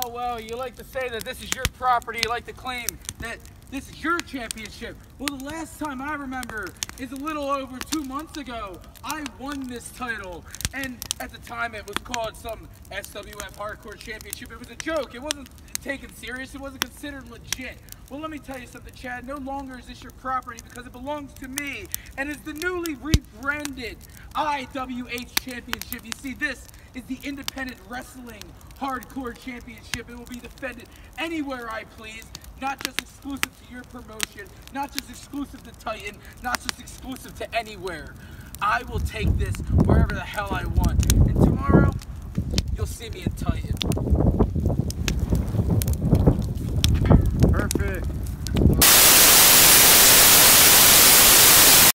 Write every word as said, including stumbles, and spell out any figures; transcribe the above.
well, well, you like to say that this is your property. You like to claim that this is your championship. Well, the last time I remember is a little over two months ago. I won this title, and at the time it was called some S W F Hardcore Championship. It was a joke. It wasn't taken serious. It wasn't considered legit. Well, let me tell you something, Chad. No longer is this your property because it belongs to me, and it's the newly rebranded I W H Championship. You see, this is the Independent Wrestling Hardcore Championship. It will be defended anywhere I please, not just exclusive to your promotion, not just exclusive to Titan, not just exclusive to anywhere. I will take this wherever the hell I want. And tomorrow, you'll see me in Titan.